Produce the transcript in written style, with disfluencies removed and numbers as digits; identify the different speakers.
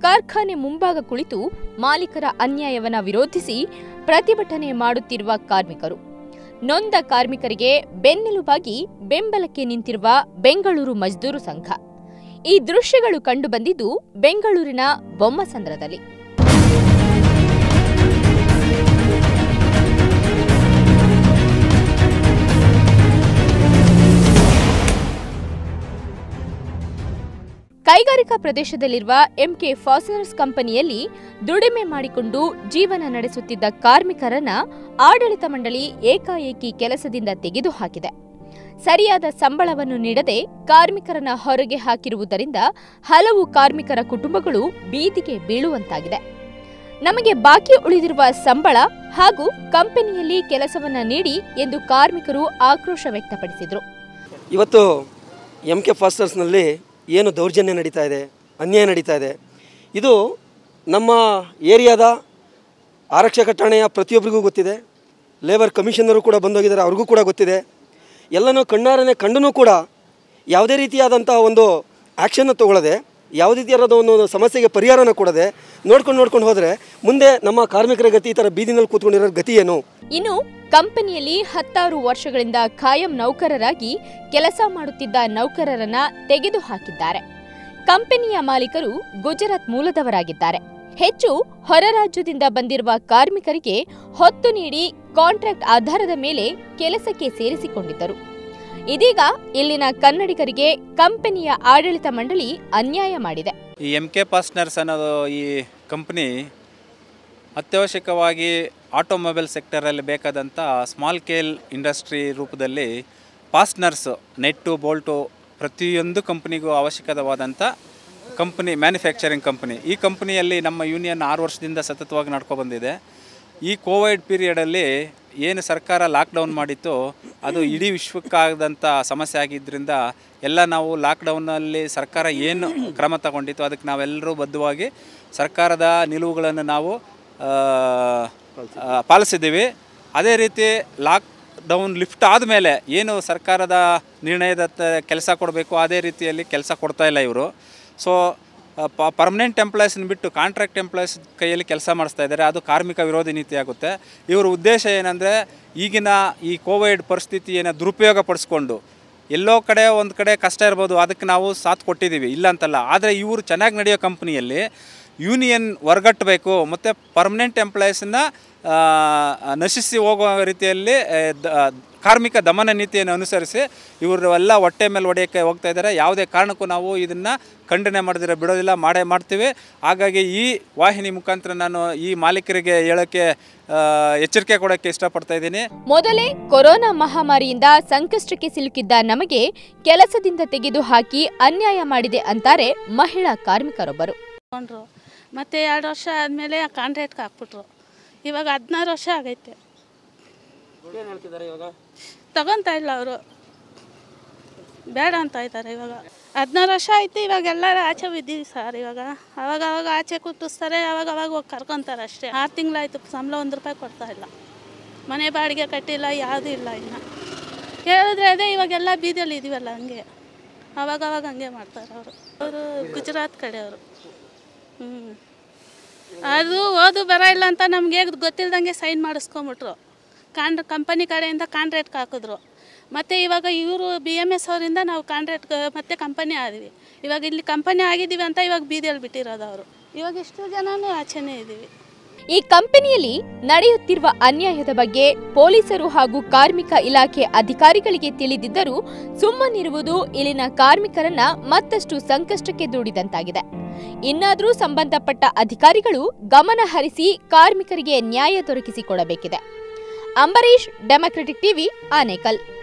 Speaker 1: ಕಾರ್ಖಾನೆ ಮುಂಭಾಗ ಕುಳಿತು ಮಾಲೀಕರ ಅನ್ಯಾಯವನ್ನ ವಿರೋಧಿಸಿ ಪ್ರತಿಭಟನೆ ಮಾಡುತ್ತಿರುವ ಕಾರ್ಮಿಕರು. ನೊಂದ ಕಾರ್ಮಿಕರಿಗೆ ಬೆನ್ನೆಲುಬಾಗಿ ಬೆಂಬಲಕ್ಕೆ ನಿಂತಿರುವ ಬೆಂಗಳೂರು ಮಜ್ದೂರು ಸಂಘ. ಈ ದೃಶ್ಯಗಳು ಕಂಡುಬಂದಿದ್ದು ಬೆಂಗಳೂರಿನ ಬೊಮ್ಮಸಂದ್ರದಲ್ಲಿ. ಕೈಗಾರಿಕಾ ಪ್ರದೇಶದಲ್ಲಿರುವ ಎಂಕೆ ಫಾಸ್ಟನರ್ಸ್ ಕಂಪನಿಯಲ್ಲಿ ದುಡಿಮೆ ಮಾಡಿಕೊಂಡು ಜೀವನ ನಡೆಸುತ್ತಿದ್ದ ಕಾರ್ಮಿಕರನ್ನ ಆಡಳಿತ ಮಂಡಳಿ ಏಕಾಏಕಿ ಕೆಲಸದಿಂದ ತೆಗೆದುಹಾಕಿದೆ. ಸರಿಯಾದ ಸಂಬಳವನ್ನು ನೀಡದೆ ಕಾರ್ಮಿಕರನ್ನ ಹೊರಗೆ ಹಾಕಿರುವುದರಿಂದ ಹಲವು ಕಾರ್ಮಿಕರ ಕುಟುಂಬಗಳು ಬೀದಿಗೆ ಬೀಳುವಂತಾಗಿದೆ. ನಮಗೆ ಬಾಕಿ ಉಳಿದಿರುವ ಸಂಬಳ ಹಾಗೂ ಕಂಪನಿಯಲ್ಲಿ ಕೆಲಸವನ್ನ ನೀಡಿ ಎಂದು ಕಾರ್ಮಿಕರು ಆಕ್ರೋಶ ವ್ಯಕ್ತಪಡಿಸಿದರು.
Speaker 2: ಇವತ್ತು ಎಂಕೆ ಫಾಸ್ಟನರ್ಸ್ನಲ್ಲಿ ಏನು ದೌರ್ಜನ್ಯ ನಡೀತಾ ಇದೆ, ಅನ್ಯಾಯ ನಡೀತಾ ಇದೆ, ಇದು ನಮ್ಮ ಏರಿಯಾದ ಆರಕ್ಷಕ ಠಾಣೆಯ ಪ್ರತಿಯೊಬ್ಬರಿಗೂ ಗೊತ್ತಿದೆ. ಲೇಬರ್ ಕಮಿಷನರು ಕೂಡ ಬಂದೋಗಿದ್ದಾರೆ, ಅವ್ರಿಗೂ ಕೂಡ ಗೊತ್ತಿದೆ. ಎಲ್ಲನೂ ಕಣ್ಣಾರನೆ ಕಂಡೂ ಕೂಡ ಯಾವುದೇ ರೀತಿಯಾದಂಥ ಒಂದು ಆ್ಯಕ್ಷನ್ನು ತೊಗೊಳ್ಳದೆ, ಯಾವುದೇ ರೀತಿಯಾದ ಒಂದು ಸಮಸ್ಯೆಗೆ ಪರಿಹಾರನ ಕೊಡದೆ ನೋಡ್ಕೊಂಡು ಹೋದರೆ ಮುಂದೆ ನಮ್ಮ ಕಾರ್ಮಿಕರ ಗತಿ, ಈ ಥರ ಬೀದಿನಲ್ಲಿ ಕೂತ್ಕೊಂಡಿರೋ ಗತಿ ಏನು?
Speaker 1: ಇನ್ನು ಕಂಪನಿಯಲ್ಲಿ 10 ವರ್ಷಗಳಿಂದ ಖಾಯಂ ನೌಕರರಾಗಿ ಕೆಲಸ ಮಾಡುತ್ತಿದ್ದ ನೌಕರರನ್ನ ತೆಗೆದುಹಾಕಿದ್ದಾರೆ. ಕಂಪನಿಯ ಮಾಲೀಕರು ಗುಜರಾತ್ ಮೂಲದವರಾಗಿದ್ದಾರೆ. ಹೆಚ್ಚು ಹೊರ ರಾಜ್ಯದಿಂದ ಬಂದಿರುವ ಕಾರ್ಮಿಕರಿಗೆ ಹೊತ್ತು ನೀಡಿ ಕಾಂಟ್ರಾಕ್ಟ್ ಆಧಾರದ ಮೇಲೆ ಕೆಲಸಕ್ಕೆ ಸೇರಿಸಿಕೊಂಡಿದ್ದರು. ಇದೀಗ ಇಲ್ಲಿನ ಕನ್ನಡಿಗರಿಗೆ ಕಂಪನಿಯ ಆಡಳಿತ ಮಂಡಳಿ ಅನ್ಯಾಯ ಮಾಡಿದೆ.
Speaker 3: ಈ ಎಂಕೆ ಫಾಸ್ಟನರ್ಸ್ ಅನ್ನೋದು ಈ ಕಂಪನಿ ಅತ್ಯವಶ್ಯಕವಾಗಿ ಆಟೋಮೊಬೈಲ್ ಸೆಕ್ಟರಲ್ಲಿ ಬೇಕಾದಂಥ ಸ್ಮಾಲ್ ಸ್ಕೇಲ್ ಇಂಡಸ್ಟ್ರಿ ರೂಪದಲ್ಲಿ ಫಾಸ್ಟನರ್ಸು, ನೆಟ್ಟು, ಬೋಲ್ಟು ಪ್ರತಿಯೊಂದು ಕಂಪನಿಗೂ ಅವಶ್ಯಕವಾದಂಥ ಕಂಪನಿ, ಮ್ಯಾನುಫ್ಯಾಕ್ಚರಿಂಗ್ ಕಂಪನಿ. ಈ ಕಂಪನಿಯಲ್ಲಿ ನಮ್ಮ ಯೂನಿಯನ್ 6 ವರ್ಷದಿಂದ ಸತತವಾಗಿ ನಡ್ಕೊಬಂದಿದೆ. ಈ ಕೋವಿಡ್ ಪೀರಿಯಡಲ್ಲಿ ಏನು ಸರ್ಕಾರ ಲಾಕ್ಡೌನ್ ಮಾಡಿತ್ತು, ಅದು ಇಡೀ ವಿಶ್ವಕ್ಕಾದಂಥ ಸಮಸ್ಯೆ ಆಗಿದ್ದರಿಂದ ಎಲ್ಲ ನಾವು ಲಾಕ್ಡೌನಲ್ಲಿ ಸರ್ಕಾರ ಏನು ಕ್ರಮ ತಗೊಂಡಿತ್ತು ಅದಕ್ಕೆ ನಾವೆಲ್ಲರೂ ಬದ್ಧವಾಗಿ ಸರ್ಕಾರದ ನಿಲುವುಗಳನ್ನು ನಾವು ಪಾಲಿಸಿದ್ದೀವಿ. ಅದೇ ರೀತಿ ಲಾಕ್ಡೌನ್ ಲಿಫ್ಟ್ ಆದಮೇಲೆ ಏನು ಸರ್ಕಾರದ ನಿರ್ಣಯದ ಕೆಲಸ ಕೊಡಬೇಕು ಅದೇ ರೀತಿಯಲ್ಲಿ ಕೆಲಸ ಕೊಡ್ತಾಯಿಲ್ಲ ಇವರು. ಸೊ ಪರ್ಮನೆಂಟ್ ಎಂಪ್ಲಾಯೀಸ್ನ ಬಿಟ್ಟು ಕಾಂಟ್ರಾಕ್ಟ್ ಎಂಪ್ಲಾಯೀಸ್ ಕೈಯಲ್ಲಿ ಕೆಲಸ ಮಾಡಿಸ್ತಾ ಇದ್ದಾರೆ. ಅದು ಕಾರ್ಮಿಕ ವಿರೋಧಿ ನೀತಿ ಆಗುತ್ತೆ. ಇವರ ಉದ್ದೇಶ ಏನಂದರೆ ಈಗಿನ ಈ ಕೋವಿಡ್ ಪರಿಸ್ಥಿತಿಯನ್ನು ದುರುಪಯೋಗ ಪಡಿಸ್ಕೊಂಡು ಎಲ್ಲೋ ಕಡೆ ಒಂದು ಕಡೆ ಕಷ್ಟ ಇರ್ಬೋದು, ಅದಕ್ಕೆ ನಾವು ಸಾಥ್ ಕೊಟ್ಟಿದ್ದೀವಿ, ಇಲ್ಲ ಅಂತಲ್ಲ. ಆದರೆ ಇವರು ಚೆನ್ನಾಗಿ ನಡೆಯೋ ಕಂಪ್ನಿಯಲ್ಲಿ ಯೂನಿಯನ್ ಹೊರಗಟ್ಟಬೇಕು ಮತ್ತು ಪರ್ಮನೆಂಟ್ ಎಂಪ್ಲಾಯೀಸನ್ನ ನಶಿಸಿ ಹೋಗುವ ರೀತಿಯಲ್ಲಿ ಕಾರ್ಮಿಕ ದಮನ ನೀತಿಯನ್ನು ಅನುಸರಿಸಿ ಇವರು ಎಲ್ಲ ಹೊಟ್ಟೆ ಮೇಲೆ ಹೊಡೆಯೋಕ್ಕೆ ಹೋಗ್ತಾ ಇದ್ದಾರೆ. ಯಾವುದೇ ಕಾರಣಕ್ಕೂ ನಾವು ಇದನ್ನು ಖಂಡನೆ ಮಾಡಿದ್ರೆ ಬಿಡೋದಿಲ್ಲ, ಮಾಡೇ ಮಾಡ್ತೀವಿ. ಹಾಗಾಗಿ ಈ ವಾಹಿನಿ ಮುಖಾಂತರ ನಾನು ಈ ಮಾಲೀಕರಿಗೆ ಹೇಳೋಕ್ಕೆ ಎಚ್ಚರಿಕೆ ಕೊಡೋಕ್ಕೆ ಇಷ್ಟಪಡ್ತಾ ಇದ್ದೀನಿ.
Speaker 1: ಮೊದಲೇ ಕೊರೋನಾ ಮಹಾಮಾರಿಯಿಂದ ಸಂಕಷ್ಟಕ್ಕೆ ಸಿಲುಕಿದ್ದ ನಮಗೆ ಕೆಲಸದಿಂದ ತೆಗೆದು ಹಾಕಿ ಅನ್ಯಾಯ ಮಾಡಿದೆ ಅಂತಾರೆ ಮಹಿಳಾ ಕಾರ್ಮಿಕರೊಬ್ಬರು.
Speaker 4: ಮತ್ತೆ 2 ವರ್ಷ ಆದಮೇಲೆ ಕಾಂಟ್ರಾಕ್ಟ್ಗೆ ಹಾಕ್ಬಿಟ್ರು. ಇವಾಗ 16 ವರ್ಷ ಆಗೈತೆ. ತಗೊತಾ ಇಲ್ಲ ಅವರು, ಬೇಡ ಅಂತ ಇದ್ದಾರೆ. ಇವಾಗ 16 ವರ್ಷ ಆಯ್ತು. ಇವಾಗ ಎಲ್ಲರೂ ಆಚೆ ಬಿದ್ದೀವಿ ಸರ್. ಇವಾಗ ಅವಾಗ ಆಚೆ ಕೂತಿಸ್ತಾರೆ, ಅವಾಗ ಹೋಗಿ ಕರ್ಕೊತಾರೆ ಅಷ್ಟೇ. 6 ತಿಂಗಳಾಯ್ತು, ಸಂಬಳ 1 ರೂಪಾಯಿ ಕೊಡ್ತಾ ಇಲ್ಲ. ಮನೆ ಬಾಡಿಗೆ ಕಟ್ಟಿಲ್ಲ, ಯಾವುದೂ ಇಲ್ಲ. ಇನ್ನು ಹೇಳಿದ್ರೆ ಅದೇ ಇವಾಗೆಲ್ಲ ಬೀದಿಯಲ್ಲಿ ಇದೀವಲ್ಲ, ಹಂಗೆ ಅವಾಗ ಹಂಗೆ ಮಾಡ್ತಾರೆ ಅವರು ಗುಜರಾತ್ ಕಡೆಯವರು. ಅದು ಓದು ಬರ ಇಲ್ಲ ಅಂತ ನಮಗೆ ಗೊತ್ತಿಲ್ದಂಗೆ ಸೈನ್ ಮಾಡಿಸ್ಕೊಂಬಿಟ್ರು. ಕಂಪನಿ ಕಡೆಯಿಂದ ಕಾಂಟ್ರಾಕ್ಟ್ಗೆ ಹಾಕಿದ್ರು. ಮತ್ತು ಇವಾಗ ಇವರು BMS ಅವರಿಂದ ನಾವು ಕಾಂಟ್ರಾಕ್ಟ್ ಮತ್ತು ಕಂಪನಿ ಆದ್ವಿ. ಇವಾಗ ಇಲ್ಲಿ ಕಂಪನಿ ಆಗಿದ್ದೀವಿ ಅಂತ ಇವಾಗ ಬೀದಿಯಲ್ಲಿ ಬಿಟ್ಟಿರೋದು ಅವರು. ಇವಾಗ ಎಷ್ಟು ಜನನೂ ಆಚೆನೇ ಇದ್ದೀವಿ.
Speaker 1: ಈ ಕಂಪನಿಯಲ್ಲಿ ನಡೆಯುತ್ತಿರುವ ಅನ್ಯಾಯದ ಬಗ್ಗೆ ಪೊಲೀಸರು ಹಾಗೂ ಕಾರ್ಮಿಕ ಇಲಾಖೆ ಅಧಿಕಾರಿಗಳಿಗೆ ತಿಳಿದಿದ್ದರೂ ಸುಮ್ಮನಿರುವುದು ಇಲ್ಲಿನ ಕಾರ್ಮಿಕರನ್ನ ಮತ್ತಷ್ಟು ಸಂಕಷ್ಟಕ್ಕೆ ದೂಡಿದಂತಾಗಿದೆ. ಇನ್ನಾದರೂ ಸಂಬಂಧಪಟ್ಟ ಅಧಿಕಾರಿಗಳು ಗಮನ ಹರಿಸಿ ಕಾರ್ಮಿಕರಿಗೆ ನ್ಯಾಯ ದೊರಕಿಸಿಕೊಡಬೇಕಿದೆ. Ambareesh, democratic TV, Anekal.